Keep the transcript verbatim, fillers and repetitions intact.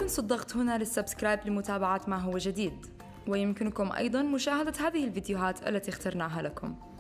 تنسوا الضغط هنا للسبسكرايب لمتابعة ما هو جديد، ويمكنكم أيضاً مشاهدة هذه الفيديوهات التي اخترناها لكم.